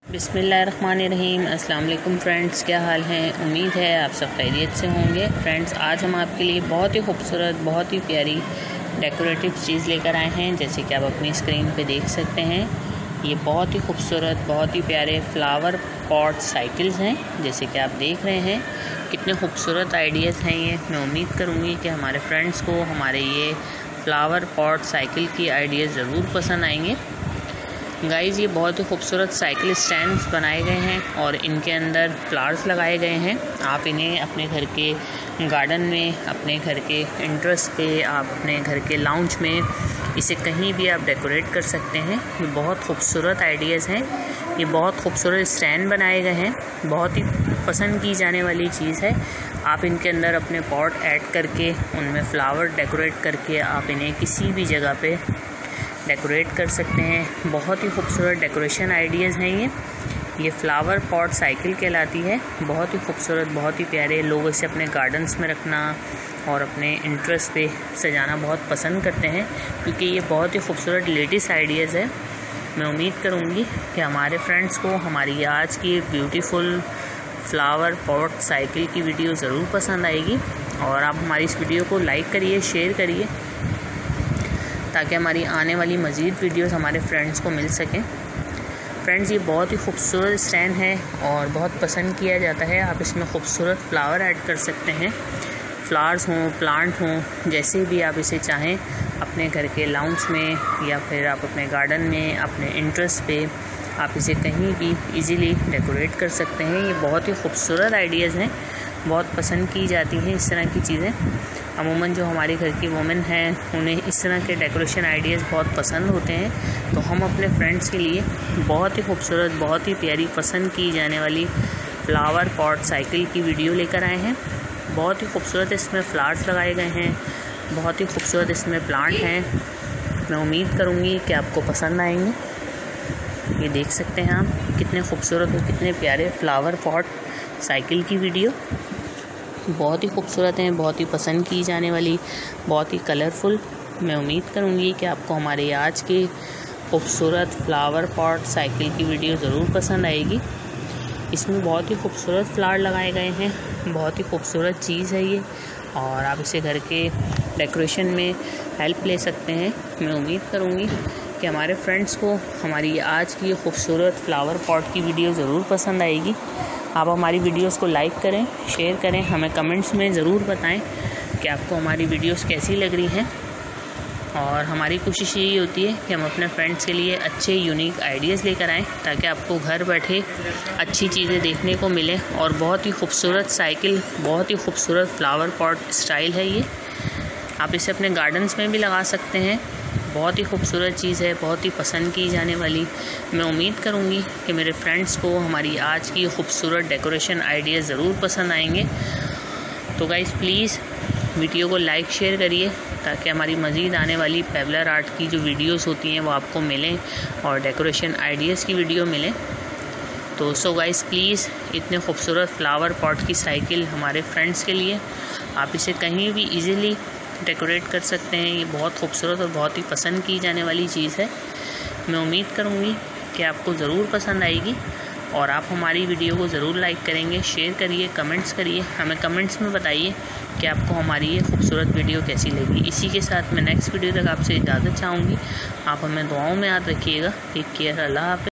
बिस्मिल्लाहिर्रहमानिर्रहीम। अस्सलाम वालेकुम फ्रेंड्स, क्या हाल है? उम्मीद है आप सब खैरियत से होंगे। फ्रेंड्स, आज हम आपके लिए बहुत ही खूबसूरत, बहुत ही प्यारी डेकोरेटिव चीज़ लेकर आए हैं। जैसे कि आप अपनी स्क्रीन पे देख सकते हैं, ये बहुत ही खूबसूरत, बहुत ही प्यारे फ्लावर पॉट साइकिल्स हैं। जैसे कि आप देख रहे हैं, कितने खूबसूरत आइडियाज़ हैं ये। मैं उम्मीद करूँगी कि हमारे फ्रेंड्स को हमारे ये फ्लावर पॉट साइकिल की आइडियाज़ ज़रूर पसंद आएंगे। गाइज़, ये बहुत ही खूबसूरत साइकिल स्टैंड्स बनाए गए हैं और इनके अंदर फ्लावर्स लगाए गए हैं। आप इन्हें अपने घर के गार्डन में, अपने घर के एंट्रेंस पे, आप अपने घर के लाउंज में इसे कहीं भी आप डेकोरेट कर सकते हैं। ये बहुत खूबसूरत आइडियाज़ हैं। ये बहुत खूबसूरत स्टैंड बनाए गए हैं। बहुत ही पसंद की जाने वाली चीज़ है। आप इनके अंदर अपने पॉट ऐड करके उनमें फ्लावर डेकोरेट करके आप इन्हें किसी भी जगह पे डेकोरेट कर सकते हैं। बहुत ही खूबसूरत डेकोरेशन आइडियाज़ हैं ये फ्लावर पॉट साइकिल कहलाती है। बहुत ही खूबसूरत, बहुत ही प्यारे। लोग इसे अपने गार्डन्स में रखना और अपने इंटरेस्ट पे सजाना बहुत पसंद करते हैं, क्योंकि ये बहुत ही खूबसूरत लेटेस्ट आइडियाज़ है। मैं उम्मीद करूँगी कि हमारे फ्रेंड्स को हमारी आज की ब्यूटीफुल फ्लावर पॉट साइकिल की वीडियो ज़रूर पसंद आएगी। और आप हमारी इस वीडियो को लाइक करिए, शेयर करिए, ताकि हमारी आने वाली मज़ीद वीडियोस हमारे फ्रेंड्स को मिल सकें। फ्रेंड्स, ये बहुत ही खूबसूरत स्टैंड है और बहुत पसंद किया जाता है। आप इसमें खूबसूरत फ्लावर ऐड कर सकते हैं। फ्लावर्स हों, प्लांट हों, जैसे भी आप इसे चाहें, अपने घर के लाउंज में या फिर आप अपने गार्डन में, अपने इंटरेस्ट पे आप इसे कहीं भी इजीली डेकोरेट कर सकते हैं। ये बहुत ही खूबसूरत आइडियाज़ हैं, बहुत पसंद की जाती हैं इस तरह की चीज़ें। अमूमन जो हमारे घर की वुमेन हैं, उन्हें इस तरह के डेकोरेशन आइडियाज़ बहुत पसंद होते हैं। तो हम अपने फ्रेंड्स के लिए बहुत ही खूबसूरत, बहुत ही प्यारी, पसंद की जाने वाली फ्लावर पॉट साइकिल की वीडियो लेकर आए हैं। बहुत ही खूबसूरत इसमें फ्लावर्स लगाए गए हैं, बहुत ही खूबसूरत इसमें प्लांट हैं। मैं उम्मीद करूँगी कि आपको पसंद आएंगे। ये देख सकते हैं आप, कितने खूबसूरत और कितने प्यारे फ्लावर पॉट साइकिल की वीडियो। बहुत ही खूबसूरत हैं, बहुत ही पसंद की जाने वाली, बहुत ही कलरफुल। मैं उम्मीद करूँगी कि आपको हमारे आज की खूबसूरत फ्लावर पॉट साइकिल की वीडियो ज़रूर पसंद आएगी। इसमें बहुत ही खूबसूरत फ्लावर लगाए गए हैं। बहुत ही खूबसूरत चीज़ है ये, और आप इसे घर के डेकोरेशन में हेल्प ले सकते हैं। मैं उम्मीद करूँगी कि हमारे फ्रेंड्स को हमारी आज की खूबसूरत फ्लावर पॉट की वीडियो ज़रूर पसंद आएगी। आप हमारी वीडियोस को लाइक करें, शेयर करें, हमें कमेंट्स में ज़रूर बताएं कि आपको हमारी वीडियोस कैसी लग रही हैं। और हमारी कोशिश यही होती है कि हम अपने फ्रेंड्स के लिए अच्छे यूनिक आइडियाज़ लेकर आएँ, ताकि आपको घर बैठे अच्छी चीज़ें देखने को मिलें। और बहुत ही खूबसूरत साइकिल, बहुत ही खूबसूरत फ्लावर पॉट स्टाइल है ये। आप इसे अपने गार्डन्स में भी लगा सकते हैं। बहुत ही खूबसूरत चीज़ है, बहुत ही पसंद की जाने वाली। मैं उम्मीद करूँगी कि मेरे फ्रेंड्स को हमारी आज की खूबसूरत डेकोरेशन आइडिया ज़रूर पसंद आएंगे। तो गाइस, प्लीज़ वीडियो को लाइक शेयर करिए, ताकि हमारी मज़ीद आने वाली पेबलर आर्ट की जो वीडियोस होती हैं वो आपको मिलें और डेकोरेशन आइडियाज़ की वीडियो मिलें। तो सो गाइस, प्लीज़ इतने खूबसूरत फ्लावर पॉट की साइकिल हमारे फ्रेंड्स के लिए, आप इसे कहीं भी ईज़िली डेकोरेट कर सकते हैं। ये बहुत खूबसूरत और बहुत ही पसंद की जाने वाली चीज़ है। मैं उम्मीद करूँगी कि आपको ज़रूर पसंद आएगी, और आप हमारी वीडियो को ज़रूर लाइक करेंगे, शेयर करिए, कमेंट्स करिए। हमें कमेंट्स में बताइए कि आपको हमारी ये खूबसूरत वीडियो कैसी लगी। इसी के साथ मैं नेक्स्ट वीडियो तक आपसे इजाज़त चाहूँगी। आप हमें दुआओं में याद रखिएगा। टेक केयर, अल्लाह हाफ़िज़।